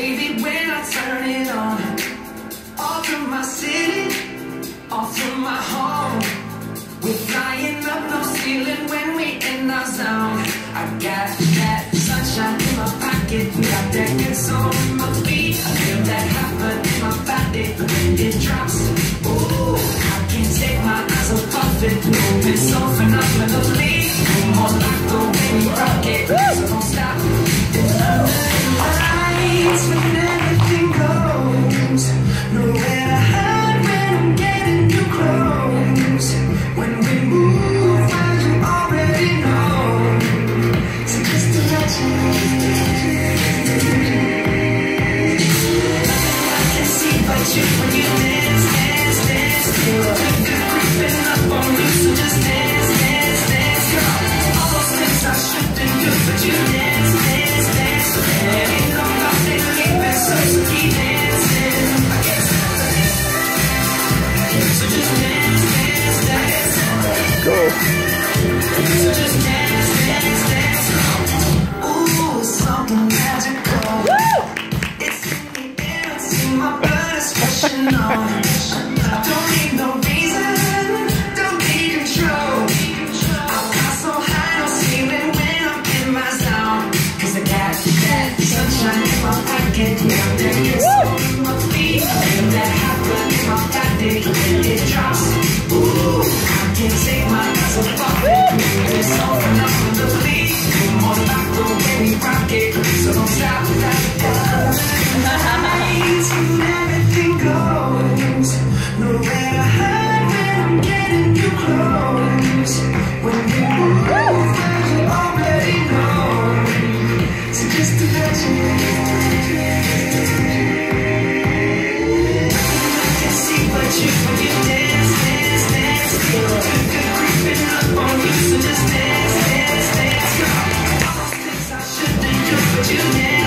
baby, when I turn it on, all through my city, all through my home, we're flying up no ceiling when we in our zone. I got that sunshine in my pocket, got that good soul in my feet. I feel that hot blood in my body when it drops. Ooh, I can't take my eyes off it, moving so phenomenally. More like the way we rock it, so don't stop. It's when everything goes, nowhere to hide when I'm getting too close. When we move, well, you already know. So just imagine, nothing I can see but you when you dance, dance, dance. Feel the good creeping up on you, so just dance, dance, dance. Girl, all those things I shouldn't do, but you dance, dance, dance. Ain't no nothing leaving, so keep dancing. I guess. So just dance, dance, dance. Go. So just dance, dance, dance. Ooh, something magical. Woo! It's in the air, I see my blood is rushing on. Don't need no reason, don't need control. I'll fly so high, no ceiling when I'm in my zone. 'Cause I got that sunshine in my pocket, got that good soul in my feet. Feel that hot blood in my body when it drops. Ooh, I can't take my eyes off it. It's so phenomenally. More like the way we rock it, so don't stop that. It's when everything goes, nowhere to hide when I'm getting too close. When we move, well, you already know. So just imagine, I can see but you when you dance, dance, dance. Feel the good creeping up on you, so just dance, dance, dance. Girl, all those things I shouldn't do, but you dance.